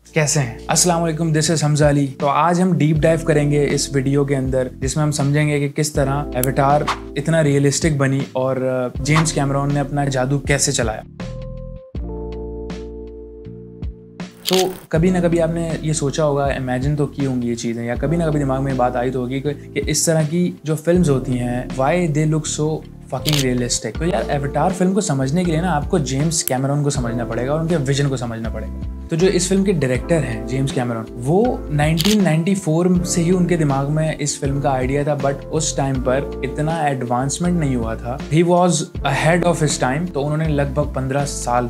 कैसे हैं? अस्सलाम वालेकुम, दिस इज हमजा अली। तो आज हम डीप डाइव करेंगे इस वीडियो के अंदर, जिसमें हम समझेंगे कि किस तरह एवेटार इतना रियलिस्टिक बनी और जेम्स कैमरॉन ने अपना जादू कैसे चलाया। तो कभी ना कभी आपने ये सोचा होगा, इमेजिन तो की होंगी ये चीज़ें, या कभी ना कभी दिमाग में बात आई तो होगी कि इस तरह की जो फिल्म्स होती हैं, why they look so fucking realistic. तो यार एवेटार फिल्म को समझने के लिए ना आपको जेम्स कैमरॉन को समझना पड़ेगा और उनके विजन को समझना पड़ेगा। तो जो इस फिल्म के डायरेक्टर हैं जेम्स कैमरॉन, वो 1994 से ही उनके दिमाग में इस फिल्म का आइडिया था, बट उस टाइम पर इतना एडवांसमेंट नहीं हुआ था। He was ahead of his time. तो उन्होंने लगभग 15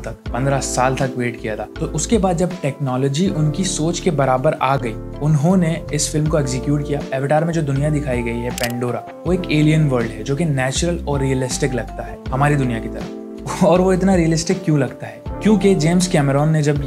साल तक वेट किया था। तो उसके बाद जब टेक्नोलॉजी उनकी सोच के बराबर आ गई, उन्होंने इस फिल्म को एग्जीक्यूट किया। एवेटार में जो दुनिया दिखाई गई है पेंडोरा, वो एक एलियन वर्ल्ड है जो कि नेचुरल और रियलिस्टिक लगता है हमारी दुनिया की तरह। और वो इतना रियलिस्टिक क्यों लगता है? क्योंकि जेम्स कैमरॉन ने जब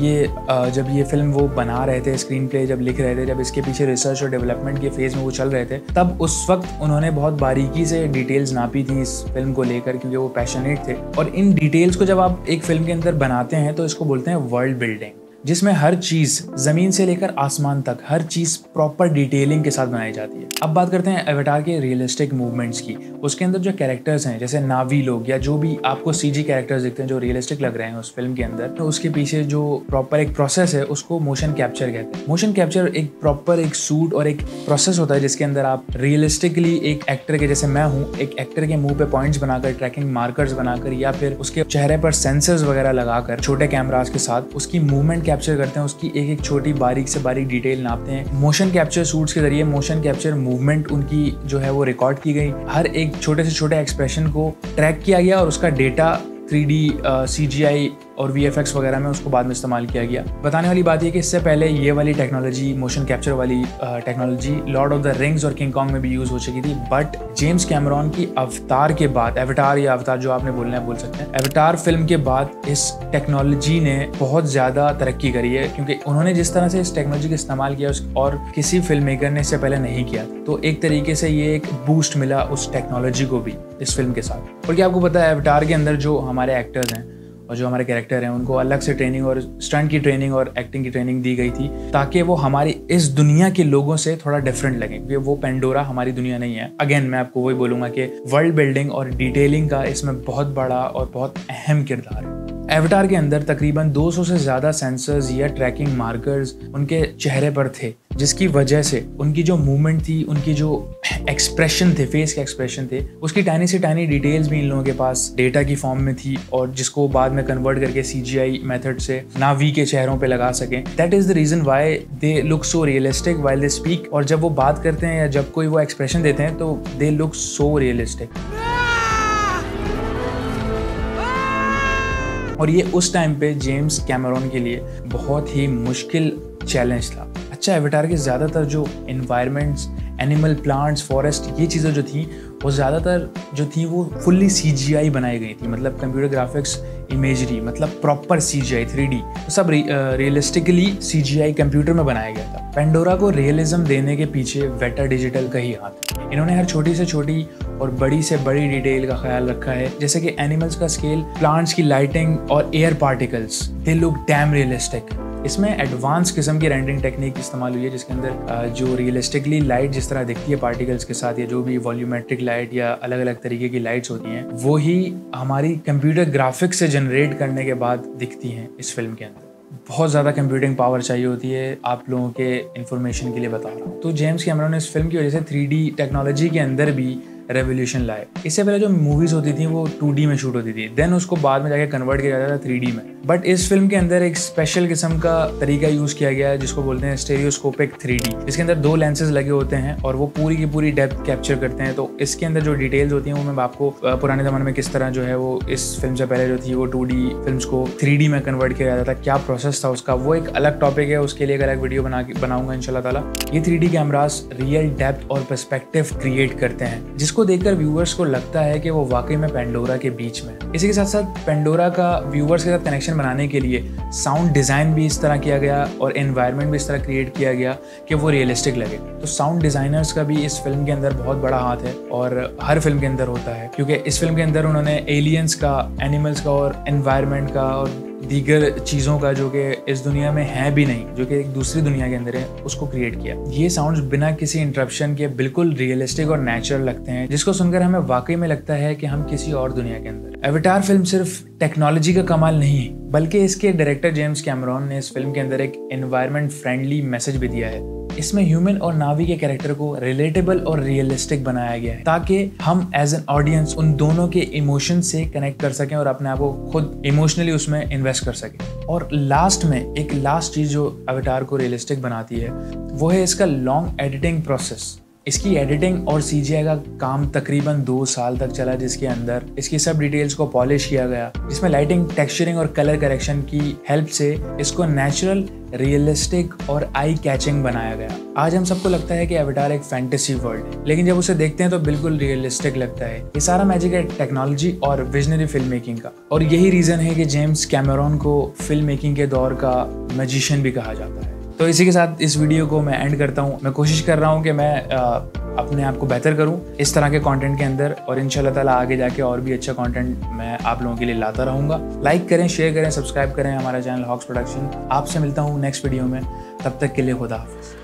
ये फिल्म वो बना रहे थे, स्क्रीन प्ले जब लिख रहे थे, जब इसके पीछे रिसर्च और डेवलपमेंट के फेज में वो चल रहे थे, तब उस वक्त उन्होंने बहुत बारीकी से डिटेल्स नापी थी इस फिल्म को लेकर, क्योंकि वो पैशनेट थे। और इन डिटेल्स को जब आप एक फिल्म के अंदर बनाते हैं तो इसको बोलते हैं वर्ल्ड बिल्डिंग, जिसमें हर चीज जमीन से लेकर आसमान तक हर चीज प्रॉपर डिटेलिंग के साथ बनाई जाती है। अब बात करते हैं एवेटार के रियलिस्टिक मूवमेंट्स की। उसके अंदर जो कैरेक्टर्स हैं, जैसे नावी लोग या जो भी आपको सीजी कैरेक्टर्स दिखते हैं जो रियलिस्टिक लग रहे हैं उस फिल्म के अंदर, तो उसके पीछे जो प्रॉपर एक प्रोसेस है उसको मोशन कैप्चर कहते हैं। मोशन कैप्चर एक प्रॉपर एक सूट और एक प्रोसेस होता है जिसके अंदर आप रियलिस्टिकली एक एक्टर के, जैसे मैं हूँ, एक एक्टर के मुंह पे पॉइंट्स बनाकर, ट्रैकिंग मार्कर्स बनाकर, या फिर उसके चेहरे पर सेंसर्स वगैरह लगाकर छोटे कैमरास के साथ उसकी मूवमेंट कैप्चर करते हैं, उसकी एक एक छोटी बारीक से बारीक डिटेल नापते हैं। मोशन कैप्चर सूट्स के जरिए मोशन कैप्चर मूवमेंट उनकी जो है वो रिकॉर्ड की गई। हर एक छोटे से छोटे एक्सप्रेशन को ट्रैक किया गया और उसका डेटा 3D CGI और VFX वगैरह में उसको बाद में इस्तेमाल किया गया। बताने वाली बात यह कि इससे पहले ये वाली टेक्नोलॉजी, मोशन कैप्चर वाली technology Lord of the Rings और किंग कॉन्ग में भी यूज हो चुकी थी, बट जेम्स कैमरॉन की अवतार के बाद, एवेटार या अवतार जो आपने बोलना है बोल सकते हैं, एवेटार फिल्म के बाद इस टेक्नोलॉजी ने बहुत ज़्यादा तरक्की करी है, क्योंकि उन्होंने जिस तरह से इस टेक्नोलॉजी का इस्तेमाल किया और किसी फिल्म मेकर ने इससे पहले नहीं किया, तो एक तरीके से ये एक बूस्ट मिला उस टेक्नोलॉजी को भी इस फिल्म के साथ। और क्या आपको पता है, एवेटार के अंदर जो हमारे एक्टर्स हैं और जो हमारे कैरेक्टर हैं, उनको अलग से ट्रेनिंग और स्टंट की ट्रेनिंग और एक्टिंग की ट्रेनिंग दी गई थी, ताकि वो हमारी इस दुनिया के लोगों से थोड़ा डिफरेंट लगे, क्योंकि वो पेंडोरा हमारी दुनिया नहीं है। अगेन मैं आपको वही बोलूंगा कि वर्ल्ड बिल्डिंग और डिटेलिंग का इसमें बहुत बड़ा और बहुत अहम किरदार है। एवेटार के अंदर तकरीबन 200 से ज़्यादा सेंसर्स या ट्रैकिंग मार्कर्स उनके चेहरे पर थे, जिसकी वजह से उनकी जो मूवमेंट थी, उनकी जो एक्सप्रेशन थे, फेस के एक्सप्रेशन थे, उसकी टाइनी से टाइनी डिटेल्स भी इन लोगों के पास डेटा की फॉर्म में थी, और जिसको बाद में कन्वर्ट करके CGI मेथड से नावी के चेहरों पे लगा सकें। That is the reason why they look so realistic while they speak. और जब वो बात करते हैं या जब कोई वो एक्सप्रेशन देते हैं तो दे लुक सो रियलिस्टिक। और ये उस टाइम पे जेम्स कैमरॉन के लिए बहुत ही मुश्किल चैलेंज था। अच्छा, एवेटार के ज़्यादातर जो इन्वायरमेंट्स, एनिमल, प्लांट्स, फॉरेस्ट, ये चीज़ें जो थी वो ज़्यादातर जो थी वो फुल्ली CGI बनाई गई थी, मतलब कंप्यूटर ग्राफिक्स इमेजरी, मतलब प्रॉपर CGI 3D, तो सब रियलिस्टिकली CGI कंप्यूटर में बनाया गया था। पेंडोरा को रियलिज्म देने के पीछे वेटा डिजिटल का ही हाथ है। इन्होंने हर छोटी से छोटी और बड़ी से बड़ी डिटेल का ख्याल रखा है, जैसे कि एनिमल्स का स्केल, प्लांट्स की लाइटिंग और air particles, they look damn realistic. इसमें एडवांस किस्म की रेंडरिंग टेक्निक इस्तेमाल हुई है, जिसके अंदर जो रियलिस्टिकली लाइट जिस तरह दिखती है पार्टिकल्स के साथ, या जो भी वॉल्यूमेट्रिक लाइट या अलग अलग तरीके की लाइट्स होती हैं, वो ही हमारी कंप्यूटर ग्राफिक्स से जनरेट करने के बाद दिखती हैं इस फिल्म के अंदर। बहुत ज़्यादा कंप्यूटिंग पावर चाहिए होती है, आप लोगों के इन्फॉर्मेशन के लिए बता रहा हूँ। तो जेम्स कैमरॉन ने इस फिल्म की वजह से 3D टेक्नोलॉजी के अंदर भी रेवोल्यूशन लाए। इससे पहले जो मूवीज होती थी वो 2D में शूट होती थी, देन उसको बाद में जाके कन्वर्ट किया जाता था 3D में। बट इस फिल्म के अंदर एक स्पेशल किस्म का तरीका यूज किया गया है, जिसको बोलते हैं स्टेरियोस्कोपिक 3D। इसके अंदर 2 लेंसेज लगे होते हैं और वो पूरी की पूरी डेप्थ कैप्चर करते हैं। तो इसके अंदर जो डिटेल्स होती हैं वो मैं आपको पुराने ज़माने में किस तरह जो है वो इस फिल्म से पहले जो थी वो 2D फिल्म्स को 3D में कन्वर्ट किया जाता था, क्या प्रोसेस था उसका, वो एक अलग टॉपिक है, उसके लिए एक अलग वीडियो बनाऊंगा इंशाल्लाह ताला। ये 3D कैमरास रियल डेप्थ और पर्सपेक्टिव क्रिएट करते हैं, जिसको देखकर व्यूअर्स को लगता है कि वो वाकई में पेंडोरा के बीच में। इसी के साथ साथ पेंडोरा का व्यूअर्स के साथ कनेक्शन बनाने के लिए साउंड डिज़ाइन भी इस तरह किया गया और एनवायरनमेंट भी इस तरह क्रिएट किया गया कि वो रियलिस्टिक लगे। तो साउंड डिज़ाइनर्स का भी इस फिल्म के अंदर बहुत बड़ा हाथ है और हर फिल्म के अंदर होता है, क्योंकि इस फिल्म के अंदर उन्होंने एलियंस का, एनिमल्स का और एनवायरनमेंट का और दीगर चीज़ों का जो कि इस दुनिया में है भी नहीं, जो कि एक दूसरी दुनिया के अंदर है, उसको क्रिएट किया। ये साउंड्स बिना किसी इंटरप्शन के बिल्कुल रियलिस्टिक और नेचुरल लगते हैं, जिसको सुनकर हमें वाकई में लगता है कि हम किसी और दुनिया के अंदर। एवेटार फिल्म सिर्फ टेक्नोलॉजी का कमाल नहीं है, बल्कि इसके डायरेक्टर जेम्स कैमरॉन ने इस फिल्म के अंदर एक एनवायरनमेंट फ्रेंडली मैसेज भी दिया है। इसमें ह्यूमन और नावी के कैरेक्टर को रिलेटेबल और रियलिस्टिक बनाया गया है, ताकि हम एज एन ऑडियंस उन दोनों के इमोशन से कनेक्ट कर सकें और अपने आप को खुद इमोशनली उसमें इन्वेस्ट कर सकें। और लास्ट में एक लास्ट चीज़ जो अवतार को रियलिस्टिक बनाती है वो है इसका लॉन्ग एडिटिंग प्रोसेस। इसकी एडिटिंग और CGI का काम तकरीबन 2 साल तक चला, जिसके अंदर इसकी सब डिटेल्स को पॉलिश किया गया, जिसमें लाइटिंग, टेक्सचरिंग और कलर करेक्शन की हेल्प से इसको नेचुरल, रियलिस्टिक और आई कैचिंग बनाया गया। आज हम सबको लगता है कि अवतार एक फैंटेसी वर्ल्ड है, लेकिन जब उसे देखते हैं तो बिल्कुल रियलिस्टिक लगता है। ये सारा मैजिक है टेक्नोलॉजी और विजनरी फिल्म मेकिंग का, और यही रीज़न है कि जेम्स कैमरॉन को फिल्म मेकिंग के दौर का मैजिशियन भी कहा जाता है। तो इसी के साथ इस वीडियो को मैं एंड करता हूँ। मैं कोशिश कर रहा हूँ कि मैं अपने आप को बेहतर करूँ इस तरह के कंटेंट के अंदर, और इंशाल्लाह ताला आगे जाके और भी अच्छा कंटेंट मैं आप लोगों के लिए लाता रहूँगा। लाइक करें, शेयर करें, सब्सक्राइब करें हमारा चैनल हॉक्स प्रोडक्शन। आपसे मिलता हूँ नेक्स्ट वीडियो में, तब तक के लिए खुदा हाफिज़।